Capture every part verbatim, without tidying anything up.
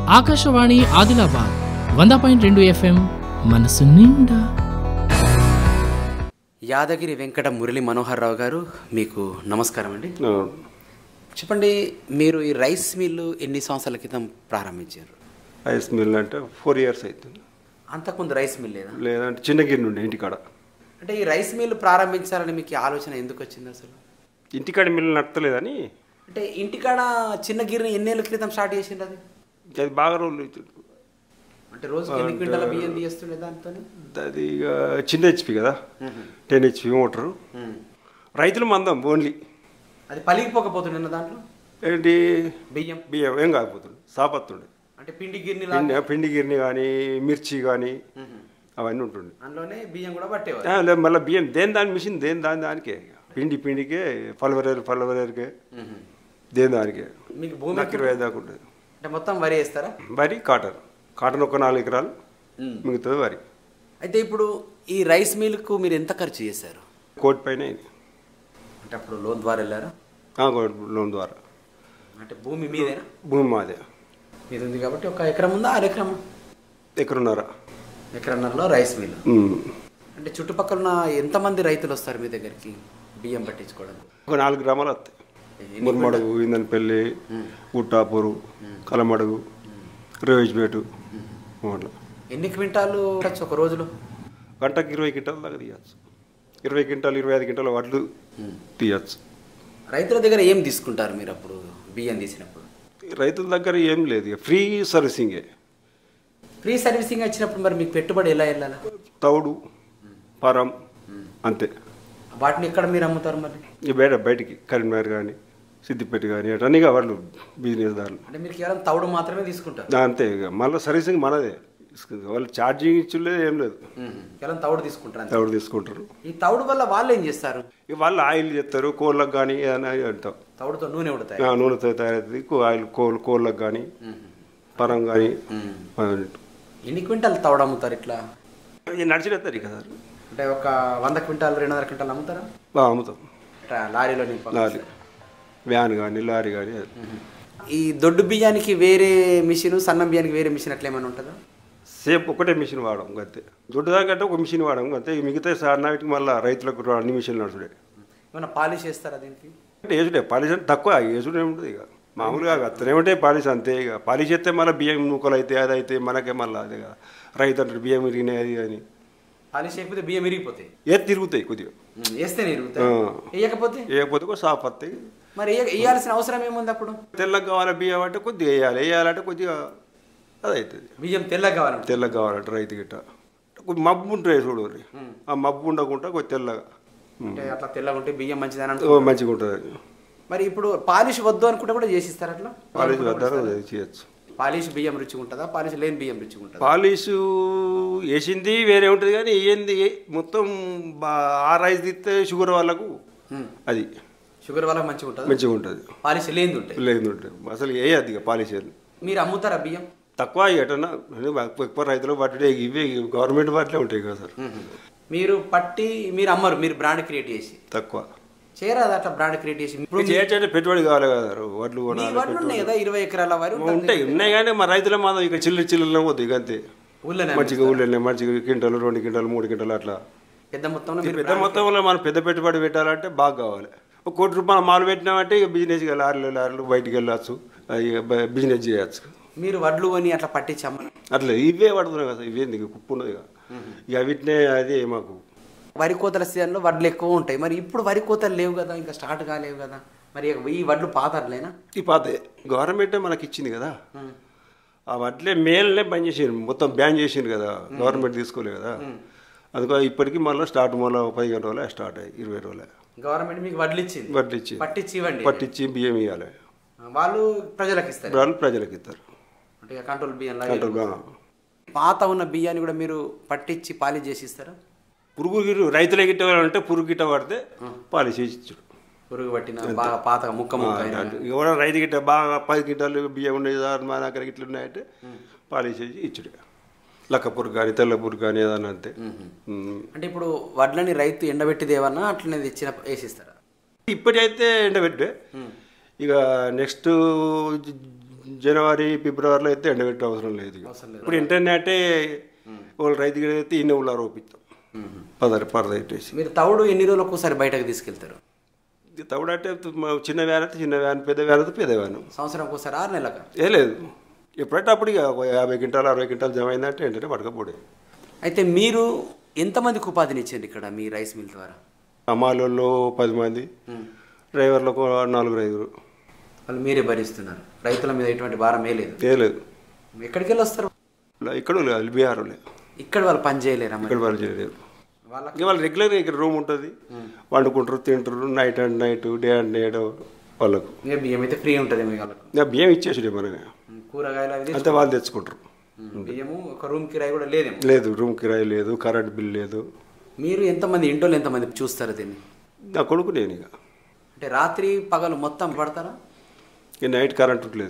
ఆకాశవాణి ఆదిలాబాద్ వంద పాయింట్ రెండు ఎఫ్ఎం మనసు నిండా. యాదగిరి వెంకట మురళి మనోహర్ రావు గారు, మీకు నమస్కారం అండి. చెప్పండి, మీరు ఈ రైస్ మిల్లు ఎన్ని సంవత్సరాల క్రితం ప్రారంభించారు? రైస్ మిల్ అంటే ఫోర్ ఇయర్స్ అవుతుంది. అంతకుముందు రైస్ మిల్ లేదా? లేదంటే చిన్నగిరి నుండి ఇంటికాడ. అంటే ఈ రైస్ మిల్ ప్రారంభించాలని మీకు ఆలోచన ఎందుకు వచ్చింది అసలు? ఇంటికాడ మిల్లు నడతలేదని. అంటే ఇంటికాడ చిన్న గిరిని ఎన్నేళ్ళ క్రితం స్టార్ట్ చేసింది అది? అది బాగా రోజులు అవుతుంది. అంటే రోజు ఎన్ని క్వింటాల బియ్యం తీస్తుండే దాంతో? అది ఇక చిన్న హెచ్పి కదా, టెన్ హెచ్పి మోటరు. రైతులు మందం ఓన్లీ. అది పలిగిపోకపోతుండే దాంట్లో ఏంటి బియ్యం బియ్యం ఏం కాకపోతుండే, సాపత్తుండే. అంటే పిండి గిర్ని పిండి గిర్ని కానీ మిర్చి కానీ అవన్నీ ఉంటుండే. అందులోనే బియ్యం కూడా పట్టేవారు. లేదు మళ్ళీ బియ్యం దేని దాని మిషన్ దేని దాని దానికే, పిండి పిండికే, పలవరేరు పలవరేరుకే, దేని దానికే. మీకు భూమి నాకు ఇరవై ఐదు దాకా ఉంటుంది. అంటే మొత్తం వరి వేస్తారా? వరి కాటన్, కాటన్ ఒక నాలుగు ఎకరాలు, మిగతాది వరి. అయితే ఇప్పుడు ఈ రైస్ మిల్కు మీరు ఎంత ఖర్చు చేశారు? కోటి పైన. అంటే అప్పుడు లోన్ ద్వారా వెళ్ళారా? లోన్ ద్వారా. అంటే భూమి మీదేనా? భూమి మాదే. మీది ఉంది కాబట్టి ఒక ఎకరం ఉందా, ఆరు ఎకరం? ఎకరన్నర. ఎకరన్నరలో రైస్ మిల్. అంటే చుట్టుపక్కల ఉన్న ఎంతమంది రైతులు వస్తారు మీ దగ్గరికి బియ్యం పట్టించుకోవడానికి? ఒక నాలుగు గ్రామాలు వస్తాయి. మురమడుగు, ఇందనపల్లి, గుట్టాపూరు, కలమడుగు, రేవేజ్పేటు. ఎన్ని క్వింటాలు ఒక రోజులో? గంటకి ఇరవై క్వింటాలు దాకా తీయచ్చు. ఇరవై క్వింటాలు ఇరవై ఐదు క్వింటాలు వడ్లు తీయచ్చు. రైతుల దగ్గర ఏం తీసుకుంటారు మీరు అప్పుడు బియ్యం తీసినప్పుడు? రైతుల దగ్గర ఏం లేదు, ఫ్రీ సర్వీసింగే. ఫ్రీ సర్వీసింగ్ వచ్చినప్పుడు మరి మీకు పెట్టుబడి ఎలా వెళ్ళాలి? తౌడు, పరం అంతే. వాటిని ఎక్కడ మీరు అమ్ముతారు మరి? ఈ బయట బయటికి కరీంనగర్ కానీ, సిద్దిపేట కానీ అటన్నీగా వాళ్ళు బిజినెస్ దారులు. అంటే మీరు కేవలం తౌడు మాత్రమే తీసుకుంటారు? అంతే. ఇక మళ్ళీ సర్వీసింగ్ మనదే, వాళ్ళు ఛార్జింగ్ ఇచ్చులేదు ఏం లేదు, కేవలం తౌడు తీసుకుంటారు. తౌడు తీసుకుంటారు. ఈ తౌడు వల్ల వాళ్ళు ఏం చేస్తారు? ఇక వాళ్ళు ఆయిల్ చేస్తారు, కోళ్ళకు కానీ ఏదైనా అంటాం. తౌడుతో నూనె ఉడతాయి. నూనెతో తయారవుతుంది ఆయిల్. కోళ్ళు కోళ్ళకు కానీ, పరం కానీ. ఎన్ని క్వింటాలు తౌడు అమ్ముతారు ఇట్లా? నడిచిపోతారు కదా. అంటే ఒక వంద క్వింటాలు రెండు వందల క్వింటాలు అమ్ముతారా? అమ్ముతాం. లారీలో లారీ, వ్యాన్ కానీ, లారీ కానీ. ఈ దొడ్డు బియ్యానికి వేరే మిషన్, సన్న బియ్యానికి వేరే మిషన్ అట్లా ఏమైనా ఉంటుందా? సేపు ఒకటే మిషన్ వాడడం అంతే. దొడ్డు దానికంటే ఒక మిషన్ వాడడం అంతే. మిగతా సన్నటికి మళ్ళీ రైతులకు అన్ని మిషన్లు నడుచుడే. ఏమైనా పాలిష్ చేస్తారా దీనికి? అంటే వేసుడే పాలిష్ అంటే తక్కువ, వేసుడే ఉంటుంది. ఇక మామూలుగా అత్తనే ఉంటాయి పాలిష్ అంతే. ఇక పాలిష్ చేస్తే మళ్ళీ బియ్యం నూకలు అయితే అది అయితే మనకే మళ్ళీ అదే కదా. రైతు అంటే బియ్యం ఇరిగినాయి అది అని. పాలిష్ అయిపోతే బియ్యం ఇరిగిపోతాయి, ఏ తిరుగుతాయి కొద్దిగా. వేస్తే ఇరుగుతాయి, వేయకపోతే వేయకపోతే కూడా సాఫ్ వస్తాయి. మరి వేయాల్సిన అవసరం ఏముంది అప్పుడు? తెల్లగా కావాలి బియ్యం అంటే కొద్దిగా వేయాలి, వేయాలంటే కొద్దిగా అది అవుతుంది. బియ్యం తెల్లగా కావాలి, తెల్లగా కావాలంటే రైతు గిట్ట కొద్ది మబ్బు ఉంటాయి చూడు, ఆ మబ్బు ఉండకుండా కొద్ది తెల్లగా. అంటే అట్లా తెల్లగా ఉంటే బియ్యం మంచిదని అంటే మంచిగా ఉంటుంది. మరి ఇప్పుడు పాలిష్ వద్దు అనుకుంటే కూడా చేసిస్తారు అట్లా? పాలిష్ వద్దారు చేయొచ్చు. పాలిష్ బియ్యం రుచిగా ఉంటుందా, పాలిష్ లేని బియ్యం రుచిగా ఉంటుందా? పాలిష్ వేసింది వేరే ఉంటుంది కానీ ఏంది మొత్తం ఆ రైస్ తిస్తే షుగర్ వాళ్ళకు అది షుగర్ వాళ్ళకి మంచిగా ఉంటుంది. మంచిగా ఉంటుంది. పాలిష్ లేని ఉంటాయి. లేని ఉంటుంది అసలు వేయద్దు. ఇక పాలిష్ మీరు అమ్ముతారా బియ్యం? తక్కువ ఎటన్నా ఎక్కువ రైతులు పట్టే ఇవే గవర్నమెంట్ వాటిలో ఉంటాయి కదా సార్. మీరు పట్టి మీరు అమ్మరు, మీరు బ్రాండ్ క్రియేట్ చేసి తక్కువ చేయరాదు అట్లా బ్రాండ్ క్రియేట్ చేసి? ఇప్పుడు చేయొచ్చంటే పెట్టుబడి కావాలి కదా, వడ్లు ఉన్నాయి కదా ఇరవై ఎకరాల వరి ఉంటాయి. ఉన్నాయి కానీ మా రైతుల మాత్రం ఇక చిల్లర చిల్లర పోతుంది. ఇక అంతే. మంచిగా ఊళ్ళో మంచిగా క్వింటాలు, రెండు క్వింటాలు, మూడు క్వింటాలు అట్లా పెద్ద మొత్తంలో. పెద్ద మొత్తంలో మనం పెద్ద పెట్టుబడి పెట్టాలంటే బాగా కావాలి. ఒక కోటి రూపాయలు మాలు పెట్టినామంటే ఇక బిజినెస్ లారీలు లారీలు బయటికి వెళ్ళచ్చు, బిజినెస్ చేయొచ్చు. మీరు వడ్లు కొని అట్లా పట్టించమ్మ అట్లా ఇవే పడుతున్నాయి కదా. ఇవేంది కుప్పు ఉన్నది కదా. ఇక వీటినే అదే మాకు వరి కోతల సీజన్లో వడ్లు ఎక్కువ ఉంటాయి. మరి ఇప్పుడు వరి కోతలు లేవు కదా, ఇంకా స్టార్ట్ కాలేవు కదా. మరి ఈ వడ్లు పాతలేనా? ఈ పాత గవర్నమెంటే మనకి ఇచ్చింది కదా. ఆ వడ్లే మేల్నే బంద్ చేసిండు, మొత్తం బ్యాన్ చేసిండు కదా. గవర్నమెంట్ తీసుకోలేదు కదా. అందుకో ఇప్పటికీ మళ్ళీ స్టార్ట్ మళ్ళీ పదిహేను రోజులే స్టార్ట్ అయ్యి ఇరవై రోజులే గవర్నమెంట్ మీకు వడ్లు ఇచ్చింది. వడ్లు ఇచ్చి పట్టించి ఇవ్వండి, పట్టించి బియ్యం ఇవ్వాలి. వాళ్ళు ప్రజలకు ఇస్తారు. వాళ్ళు ప్రజలకు ఇస్తారు. అంటే కంట్రోల్ బియ్యం. పాత ఉన్న బియ్యాన్ని కూడా మీరు పట్టించి పాలిష్ చేసి ఇస్తారా? పురుగు గిరు రైతులే గిట్టాలంటే పురుగు గిట్ట పడితే పాలిష్ చేసి ఇచ్చాడు. పురుగు పట్టిన బాగా పాత ముక్క ముక్క ఎవరో రైతు గిట్ట బాగా పది గిట్టాలు బియ్యం ఉండేది మా దగ్గర గిట్లు ఉన్నాయంటే పాలిష్ చేసి ఇచ్చాడు. లక్క పురుగు కానీ తెల్ల పురుగు కానీ ఏదన్నా అంతే. అంటే ఇప్పుడు వడ్లని రైతు ఎండబెట్టిది ఏమన్నా అట్లనే తెచ్చిన వేసిస్తారా? ఇప్పటికైతే ఎండబెట్టే. ఇక నెక్స్ట్ జనవరి ఫిబ్రవరిలో అయితే ఎండబెట్టే అవసరం లేదు. ఇప్పుడు ఇంటర్నెట్ వాళ్ళు రైతుకి అయితే ఇన్ని ఊళ్ళో రోపిస్తాం పదరి పరదట్టేసి. మీరు తవుడు ఎన్ని రోజులకు ఒకసారి బయటకు తీసుకెళ్తారు? తవుడు అంటే చిన్న వ్యాన్ అయితే చిన్న వ్యాన్, పెద్ద వ్యాన్ అయితే పెద్ద వ్యాన్. సంవత్సరం ఒకసారి ఆరు నెలలకు ఏ లేదు, ఎప్పుడంటే అప్పుడు ఇక యాభై క్వింటాలు అరవై క్వింటాలు జమ అయిందంటే ఏంటంటే పడకపోడే. అయితే మీరు ఎంతమందికి ఉపాధిని ఇచ్చారు ఇక్కడ మీ రైస్ మిల్ ద్వారా? అమ్మాయిలలో పది మంది, డ్రైవర్లకు నలుగురు ఐదుగురు. వాళ్ళు మీరే భరిస్తున్నారు, రైతుల మీద ఎటువంటి భారం ఏ లేదు? ఏ లేదు. ఎక్కడికి వెళ్ళి వస్తారు? ఇక్కడ లేదు, బీహార్ లేదు. ఇక్కడ వాళ్ళు పని చేయలేరు? ఇక్కడ వాళ్ళు చేయలేరు. ఇక వాళ్ళు రెగ్యులర్గా ఇక్కడ రూమ్ ఉంటుంది, వండుకుంటారు, తింటారు, night and night, day and day వాళ్ళకు. బియ్యం అయితే ఫ్రీ ఉంటుంది వాళ్ళకు, బియ్యం ఇచ్చేసి మనకి కూరగాయలు అంతే వాళ్ళు తెచ్చుకుంటారు. బియ్యము ఒక రూమ్ కిరాయి కూడా లేదు? లేదు, రూమ్ కిరాయి లేదు, కరెంట్ బిల్ లేదు. మీరు ఎంతమంది ఇంట్లో ఎంతమంది చూస్తారు దీన్ని? నా కొడుకు నేను. ఇక అంటే రాత్రి పగలు మొత్తం పడతారా? ఇక నైట్ కరెంట్ లేదు.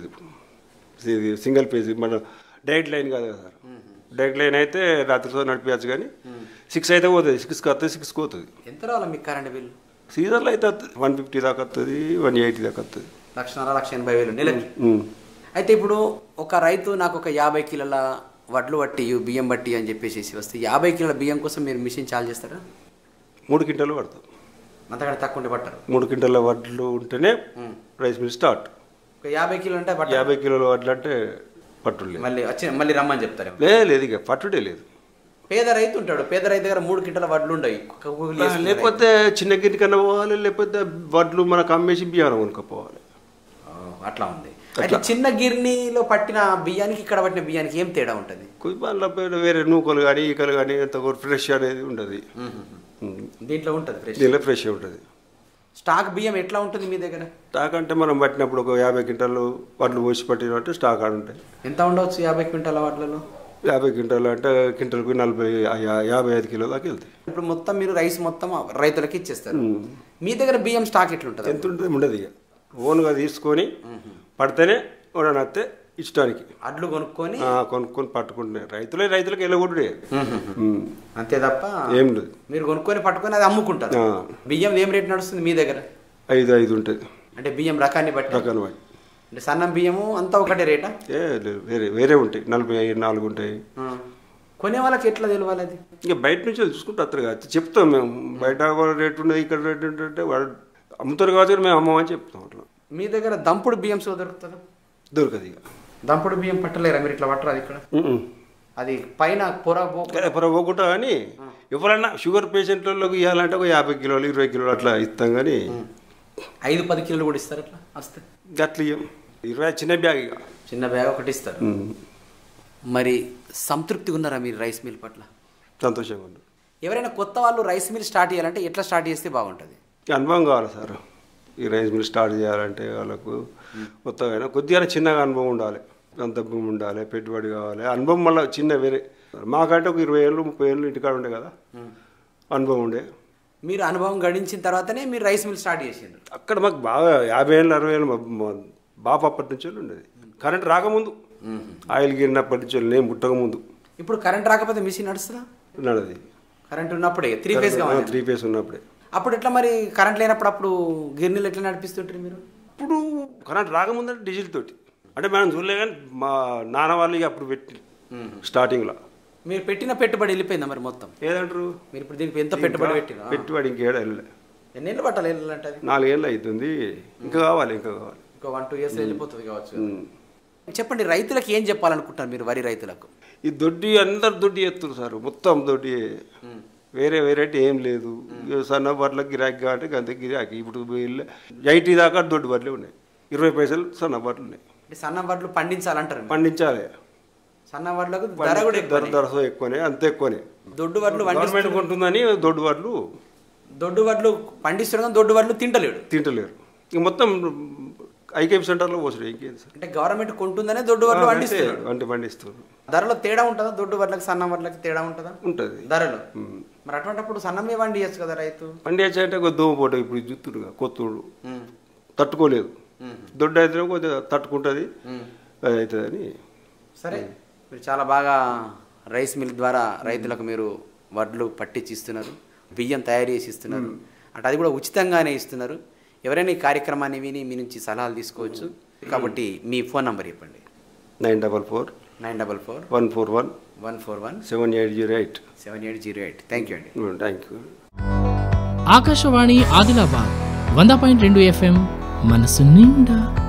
ఇది సింగిల్ పేజ్, మన డైరెక్ట్ లైన్ కాదు కదా సార్. డైరెక్ట్ లైన్ అయితే రాత్రితో నడిపించచ్చు, కానీ సిక్స్ అయితే పోతుంది, సిక్స్కి వస్తుంది, సిక్స్కి పోతుంది. ఎంత రావాలి మీకు కరెంట్ బిల్? సీజన్లో అయితే వన్ ఫిఫ్టీ దాకా వస్తుంది, వన్ ఎయిటీ దాకా వస్తుంది. లక్షన్నర లక్ష ఎనభై వేలు నెలకి. అయితే ఇప్పుడు ఒక రైతు నాకు ఒక యాభై కిలోల వడ్లు బట్టి బియ్యం బట్టి అని చెప్పేసి వస్తే యాభై కిలోల బియ్యం కోసం మీరు మిషన్ చార్జ్ చేస్తారా? మూడు క్వింటాలు పడతాం. అంతకంటే తక్కువ ఉంటే పట్టారు? మూడు క్వింటాల వడ్లు ఉంటేనే రైస్ మిల్ స్టార్ట్. ఒక యాభై కిలో అంటే యాభై కిలోల వడ్లు అంటే పట్టుడు మళ్ళీ వచ్చి మళ్ళీ రమ్మని చెప్తారు? లేదు, ఇక పట్టుడే లేదు. పేద రైతు ఉంటాడు, పేద రైతు దగ్గర మూడు క్వింటాల వడ్లు ఉండవు, లేకపోతే చిన్న గిన్నె కన్నా పోవాలి, లేకపోతే వడ్లు మనకు అమ్మేసి బియ్యం కొనుక్కపోవాలి. అట్లా ఉంది. అయితే చిన్న గిర్నీలో పట్టిన బియ్యానికి ఇక్కడ పట్టిన బియ్యానికి ఏం తేడా ఉంటుంది? కుయ్యాల వేరే నూకలు కానీ ఈకలు కానీ ఎంత ఫ్రెష్ అనేది ఉండదు. దీంట్లో ఉంటుంది ఫ్రెష్, దీంట్లో ఫ్రెష్ ఉంటుంది. స్టాక్ బియ్యం ఎట్లా ఉంటుంది మీ దగ్గర? స్టాక్ అంటే మనం పట్టినప్పుడు ఒక యాభై క్వింటాలు వడ్లు పోసి పట్టినట్టు స్టాక్ ఆడ ఉంటాయి. ఎంత ఉండవచ్చు యాభై క్వింటాల వడ్లలో? యాభై క్వింటాలు అంటే క్వింటల్కి నలభై యాభై ఐదు కిలో దాకా వెళ్తాయి. ఇప్పుడు మొత్తం మీరు రైస్ మొత్తం రైతులకి ఇచ్చేస్తారు. మీ దగ్గర బియ్యం స్టాక్ ఎట్లుంటుంది? ఎంత ఉంటుంది ఉండదు, ఇక ఓన్గా తీసుకొని పడితేనే నస్తే ఇచ్చడానికి అడ్లు కొనుక్కొని కొనుక్కొని పట్టుకుంటున్నాయి రైతులే, రైతులకు వెళ్ళకూడదే అంతే తప్ప ఏం లేదు. మీరు కొనుక్కొని పట్టుకొని అది అమ్ముకుంటారు. బియ్యం ఏం రేట్ నడుస్తుంది మీ దగ్గర? ఐదు ఐదు ఉంటుంది. అంటే బియ్యం రకాన్ని బట్టి? రకాన్ని బట్టి. అంటే సన్నం బియ్యము అంతా ఒకటే రేటా? ఏ లేదు, వేరే వేరే ఉంటాయి, నలభై ఐదు నాలుగు ఉంటాయి. కొనే వాళ్ళకి ఎట్లా తెలియాలి అది? ఇక బయట నుంచి చూసుకుంటే వస్తారు కదా, చెప్తాం మేము. బయట రేటు ఉన్నది, ఇక్కడ రేటు ఉంటుంటే వాళ్ళు అమ్ముతారు కాబట్టి మేము అమ్మమని చెప్తాం. అట్లా మీ దగ్గర దంపుడు బియ్యం సో దొరుకుతుందా? దొరకదు. ఇక దంపుడు బియ్యం పట్టలేరా మీరు? ఇట్లా పట్టరాదు ఇక్కడ? అది పైన పొర పొర పోకుండా, కానీ ఎవరైనా షుగర్ పేషెంట్లకు ఇవ్వాలంటే ఒక యాభై కిలోలు ఇరవై కిలోలు అట్లా ఇస్తాం, కానీ ఐదు పది కిలోలు కూడా ఇస్తారు అట్లా వస్తే? అట్లా ఇవ్వం, ఇరవై చిన్న బ్యాగ్, ఇక చిన్న బ్యాగ్ ఒకటి ఇస్తారు. మరి సంతృప్తిగా ఉన్నారా మీరు రైస్ మిల్ పట్ల? సంతోషంగా ఉన్నారు. ఎవరైనా కొత్త వాళ్ళు రైస్ మిల్ స్టార్ట్ చేయాలంటే ఎట్లా స్టార్ట్ చేస్తే బాగుంటుంది? అనుభవం కావాలి సార్. ఈ రైస్ మిల్ స్టార్ట్ చేయాలంటే వాళ్ళకు కొత్తగా కొద్దిగా చిన్నగా అనుభవం ఉండాలి, అంత భూమి ఉండాలి, పెట్టుబడి కావాలి, అనుభవం మళ్ళీ చిన్న వేరే. మాకంటే ఒక ఇరవై ఏళ్ళు ముప్పై ఏళ్ళు ఇంటికాడ ఉండే కదా, అనుభవం ఉండే. మీరు అనుభవం గడించిన తర్వాతనే మీరు రైస్ మిల్ స్టార్ట్ చేసిండ్రు? అక్కడ మాకు బాగా యాభై ఏళ్ళు అరవై ఏళ్ళు బాగా అప్పటి నుంచి ఉండేది. కరెంట్ రాకముందు, ఆయిల్ గిరినప్పటి నుంచి నేను పుట్టక ముందు. ఇప్పుడు కరెంట్ రాకపోతే మిషన్ నడుస్తుందా? నడది. కరెంట్ ఉన్నప్పుడే త్రీ ఫేస్ కావాలి? త్రీ ఫేస్ ఉన్నప్పుడే. అప్పుడు ఎట్లా మరి కరెంట్ లేనప్పుడు అప్పుడు గిర్నీలు ఎట్లా నడిపిస్తుంటారు మీరు? ఇప్పుడు కరెంట్ రాకముందంటే డీజిల్ తోటి, అంటే మనం చూడలే, కానీ మా నాన్న వాళ్ళు అప్పుడు పెట్టి స్టార్టింగ్లో. మీరు పెట్టిన పెట్టుబడి వెళ్ళిపోయిందా మరి మొత్తం? ఏదంటారు మీరు ఇప్పుడు దీనికి ఎంత పెట్టుబడి పెట్టిన? పెట్టుబడి ఇంకేడా వెళ్ళలే. ఎన్నేళ్ళు పట్టాలి వెళ్ళాలంటే? నాలుగేళ్ళు అవుతుంది, ఇంకా కావాలి, ఇంకా కావాలి, ఇంకా వన్ టూ ఇయర్స్ వెళ్ళిపోతుంది కావచ్చు. చెప్పండి, రైతులకు ఏం చెప్పాలనుకుంటారు మీరు? వరి రైతులకు ఈ దొడ్డి అందరు దొడ్డి ఎత్తురు సార్, మొత్తం దొడ్డి, వేరే వెరైటీ ఏం లేదు. సన్న బర్రెలకు గిరాకీ కాబట్టి అంతే గిరాకీ. ఇప్పుడు ఎయిటీ దాకా దొడ్డి బర్రెలు ఉన్నాయి, ఇరవై పైసలు సన్న బర్రెలు ఉన్నాయి. సన్న బర్రెలు పండించాలంటారు? పండించాలి. సన్న బర్రెలకు ధర కూడా ధర ధర ఎక్కువనే, అంతే ఎక్కువనే. దొడ్డు వడ్లు గవర్నమెంట్ కొంటుందని దొడ్డు వడ్లు దొడ్డు వడ్లు పండిస్తారు, కానీ దొడ్డు వడ్లు తింటలేడు తింటలేరు. ఇక మొత్తం ఐకేపీ సెంటర్లో పోసాడు. ఇంకేం సార్, అంటే గవర్నమెంట్ కొంటుందనే దొడ్డు వడ్లు పండిస్తారు అంటే పండిస్తారు. ధరలో తేడా ఉంటుందా? దొడ్డు వడ్లకి సన్న వడ్లకి తేడా ఉంటుందా? ఉంటుంది ధరలో. మరి అటువంటిప్పుడు సన్నమే పండియచ్చు కదా రైతు? పండియచ్చు అంటే కొద్ది దోమ పోటీ, ఇప్పుడు జుత్తుడుగా కొత్తుడు తట్టుకోలేదు, దొడ్డు అయితే కొద్దిగా తట్టుకుంటుంది, అది అవుతుందని. సరే, మీరు చాలా బాగా రైస్ మిల్ ద్వారా రైతులకు మీరు వడ్లు పట్టించి ఇస్తున్నారు, బియ్యం తయారు చేసి ఇస్తున్నారు, అంటే అది కూడా ఉచితంగానే ఇస్తున్నారు. ఎవరైనా ఈ కార్యక్రమాన్ని విని మీ నుంచి సలహాలు తీసుకోవచ్చు. కాబట్టి మీ ఫోన్ నంబర్ చెప్పండి. Nine double four nine double four one four one one four one seven eight zero eight seven eight zero eight thank you అండి. Thank you. ఆకాశవాణి ఆదిలాబాద్ వంద పాయింట్ రెండు ఎఫ్ఎం మనసు నిండా.